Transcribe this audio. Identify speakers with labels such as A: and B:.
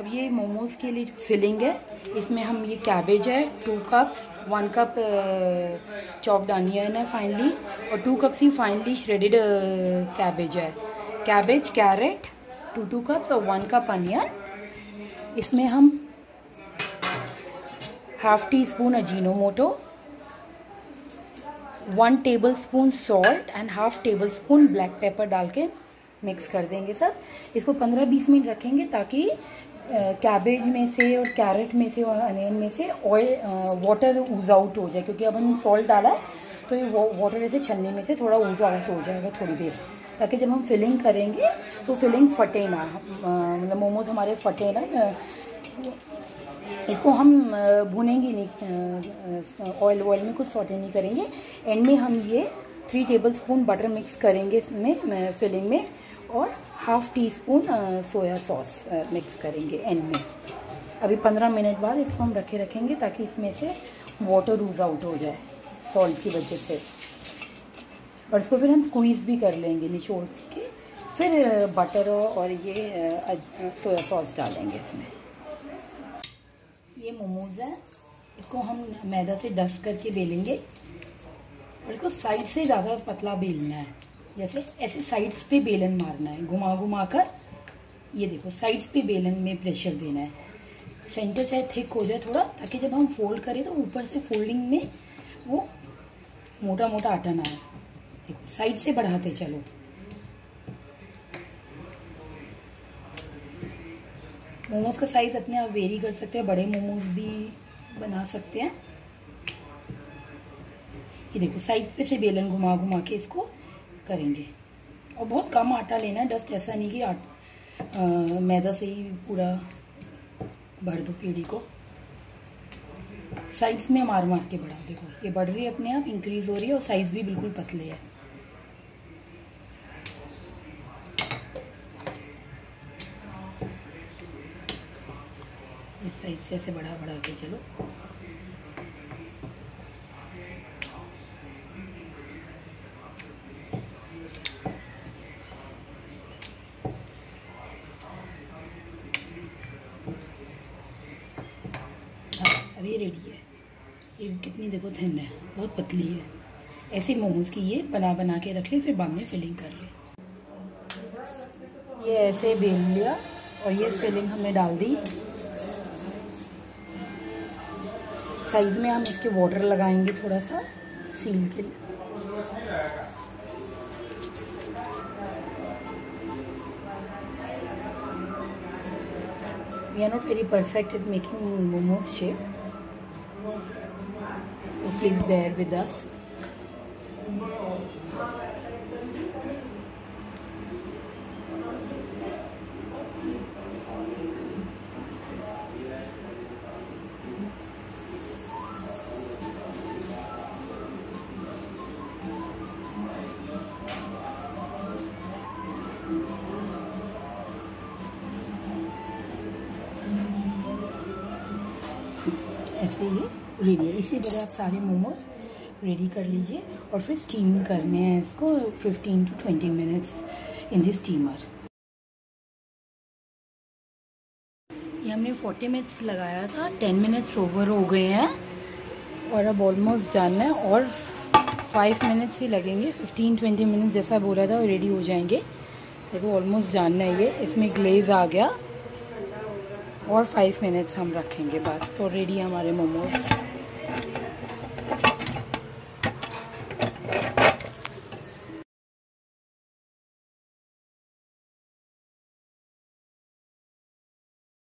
A: अब ये मोमोज़ के लिए जो फिलिंग है, इसमें हम ये कैबेज है 2 कप्स, 1 कप चॉप्ड अनियन है फाइनली, और 2 कप्स ही फाइनली श्रेडेड कैबेज है। कैबेज, कैरेट 2 कप्स और 1 कप अनियन। इसमें हम ½ teaspoon Ajinomoto, 1 tablespoon salt and ½ tablespoon black pepper डाल के मिक्स कर देंगे सब। इसको 15-20 मिनट रखेंगे ताकि कैबेज में से और कैरेट में से और अनियन में से ऑयल वाटर ऊज आउट हो जाए, क्योंकि अब हमने सॉल्ट डाला है तो ये वाटर ऐसे छलने में से थोड़ा ऊज आउट हो जाएगा थोड़ी देर, ताकि जब हम फिलिंग करेंगे तो फिलिंग फटे ना, मतलब मोमोज हमारे फटे ना। इसको हम भुनेंगे नहीं, ऑयल में कुछ सॉटे नहीं करेंगे। एंड में हम ये 3 टेबलस्पून बटर मिक्स करेंगे इसमें फिलिंग में, और ½ टीस्पून सोया सॉस मिक्स करेंगे एंड में। अभी 15 मिनट बाद इसको हम रखेंगे ताकि इसमें से वाटर लूज आउट हो जाए सॉल्ट की वजह से। और इसको फिर हम स्क्वीज़ भी कर लेंगे निचोड़ के, फिर बटर और ये सोया सॉस डालेंगे इसमें। ये मोमोज़ है, इसको हम मैदा से डस्ट करके बेलेंगे, और इसको साइड से ज़्यादा पतला बेलना है, जैसे ऐसे साइड्स पे बेलन मारना है, घुमा घुमा कर। ये देखो साइड्स पे बेलन में प्रेशर देना है, सेंटर चाहे थिक हो जाए थोड़ा, ताकि जब हम फोल्ड करें तो ऊपर से फोल्डिंग में वो मोटा मोटा आटा ना आए। देखो साइड से बढ़ाते चलो। मोमोज का साइज अपने आप वेरी कर सकते हैं, बड़े मोमोज भी बना सकते हैं। ये देखो साइड पे से बेलन घुमा घुमा के इसको करेंगे, और बहुत कम आटा लेना है, डस्ट ऐसा नहीं कि मैदा से ही पूरा भर दो पेड़ी को। साइड्स में मार मार के बढ़ाओ। देखो ये बढ़ रही है अपने आप, इंक्रीज हो रही है, और साइज भी बिल्कुल पतले है। इस साइड से ऐसे बढ़ा बढ़ा के चलो। अब ये रेडी है। ये कितनी देखो थिन है, बहुत पतली है। ऐसे मोमोज की ये बना बना के रख ले, फिर बाद में फिलिंग कर ले। ये ऐसे बेल लिया और ये फिलिंग हमने डाल दी। साइज में हम इसके वाटर लगाएंगे थोड़ा सा सील के लिए। We are not very perfect at making momos shape, so please bear with us. ऐसे ही रेडी है। इसी तरह आप सारे मोमोज रेडी कर लीजिए, और फिर स्टीम करने हैं इसको 15 to 20 minutes in the steamer. ये हमने 40 मिनट्स लगाया था, 10 मिनट्स ओवर हो गए हैं, और अब ऑलमोस्ट डन है, और 5 मिनट्स ही लगेंगे। 15-20 मिनट्स जैसा बोला था, रेडी हो जाएंगे। देखो ऑलमोस्ट डन है ये, इसमें ग्लेज आ गया, और 5 मिनट्स हम रखेंगे बस, तो रेडी हमारे मोमोज।